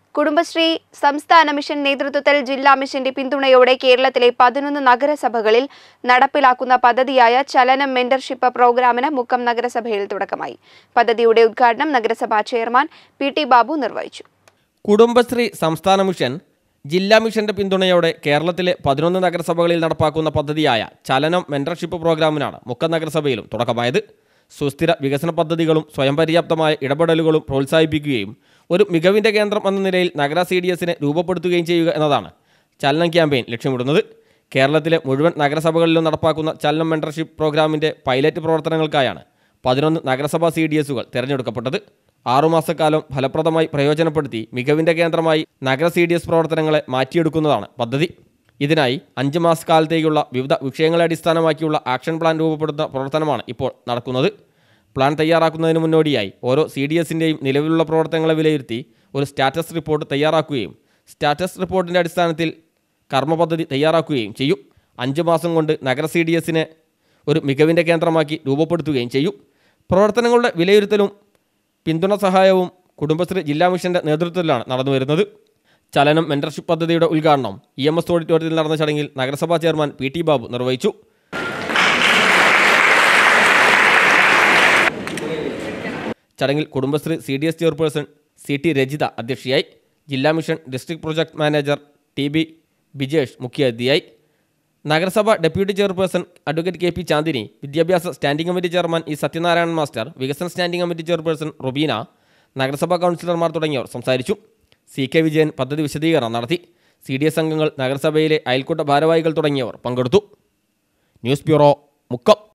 കുടുംബശ്രീ സംസ്ഥാന മിഷൻ നേതൃത്വത്തിൽ ജില്ലാ മിഷന്റെ പിന്തുണയോടെ കേരളത്തിലെ 11 നഗരസഭകളിൽ നടപ്പിലാക്കുന്ന പദ്ധതിയായ ചലനം മെന്റർഷിപ്പ് പ്രോഗ്രാമിന് മുക്കം നഗരസഭയിൽ തുടക്കമായി. പദ്ധതിയുടെ ഉദ്ഘാടനം നഗരസഭാ ചെയർമാൻ പി.ടി. ബാബു നിർവഹിച്ചു. കുടുംബശ്രീ സംസ്ഥാന മിഷൻ ജില്ലാ മിഷന്റെ പിന്തുണയോടെ കേരളത്തിലെ 11 നഗരസഭകളിൽ നടപ്പാക്കുന്ന പദ്ധതിയായ ചലനം മെന്റർഷിപ്പ് പ്രോഗ്രാമിനാണ് മുക്കം നഗരസഭയിലും തുടക്കമായത്. സുസ്ഥിര വികസന പദ്ധതികളും സ്വയം പര്യാപ്തമായ ഇടപെടലുകളും പ്രോത്സാഹിപ്പിക്കുകയും ഒരു മികവിൻ്റെ കേന്ദ്രം എന്ന നിലയിൽ നഗര CDSനെ രൂപപ്പെടുത്തുകയും ചെയ്യുക എന്നതാണ് ചലനം ക്യാമ്പയിൻ ലക്ഷ്യമിടുന്നത്. കേരളത്തിലെ മുഴുവൻ നഗരസഭകളിലും നടപ്പാക്കുന്ന ചലനം മെന്റർഷിപ്പ് പ്രോഗ്രാമിൻ്റെ പൈലറ്റ് പ്രവർത്തനങ്ങൾക്കായാണ് 11 നഗരസഭാ CDSകൾ തിരഞ്ഞെടുക്കപ്പെട്ടത്. 6 മാസക്കാലം ഫലപ്രദമായി പ്രയോജനപ്പെടുത്തി മികവിൻ്റെ കേന്ദ്രമായി നഗര CDS പ്രവർത്തനങ്ങളെ മാറ്റിയെടുക്കുന്നതാണ് പദ്ധതി. ഇതിനായി 5 മാസക്കാലത്തേക്കുള്ള വിവിധ വിഷയങ്ങളെ അടിസ്ഥാനമാക്കിയുള്ള ആക്ഷൻ പ്ലാൻ രൂപപ്പെടുത്തുന്ന പ്രവർത്തനമാണ് ഇപ്പോൾ നടക്കുന്നത്. പ്ലാൻ തയ്യാറാക്കുന്നതിന് മുന്നോടിയായി ഓരോ CDSൻ്റെയും നിലവിലുള്ള പ്രവർത്തനങ്ങളെ വിലയിരുത്തി ഒരു സ്റ്റാറ്റസ് റിപ്പോർട്ട് തയ്യാറാക്കുകയും സ്റ്റാറ്റസ് റിപ്പോർട്ടിൻ്റെ അടിസ്ഥാനത്തിൽ കർമ്മപദ്ധതി തയ്യാറാക്കുകയും ചെയ്യും. 5 മാസം കൊണ്ട് നഗര CDSനെ ഒരു മികവിൻ്റെ കേന്ദ്രമാക്കി രൂപപ്പെടുത്തുകയും ചെയ്യും. പ്രവർത്തനങ്ങളുടെ വിലയിരുത്തലും പിന്തുണ സഹായവും കുടുംബശ്രീ ജില്ലാ മിഷന്റെ നേതൃത്വത്തിലാണ് നടന്നുവരുന്നത്. ചലനം മെന്റർഷിപ്പ് പദ്ധതിയുടെ ഉദ്ഘാടനം EMS ഓഡിറ്റോറിയത്തിൽ നടന്ന ചടങ്ങിൽ നഗരസഭാ ചെയർമാൻ P.T. ബാബു നിർവഹിച്ചു. ചടങ്ങിൽ Kudumbashree CDS chairperson CT Rajitha അധ്യക്ഷയായി. ജില്ലാ mission district project manager TB Bijesh മുഖ്യാതിഥിയായി. നഗരസഭ deputy chairperson advocate KP Chandini, വിദ്യാഭ്യാസ standing committee chairman E Sathyanarayanan master, വികസന സ്റ്റാൻഡിംഗ് കമ്മിറ്റി ചെയർപേഴ്സൺ റുബീന, നഗരസഭാ കൗൺസിലർമാർ തുടങ്ങിയവർ സംസാരിച്ചു. CK വിജയൻ പദ്ധതി വിശദീകരണം നടത്തി. CDS അംഗങ്ങൾ, നഗരസഭയിലെ അയൽക്കൂട്ട ഭാരവാഹികൾ തുടങ്ങിയവർ പങ്കെടുത്തു. News bureau, Mukkam.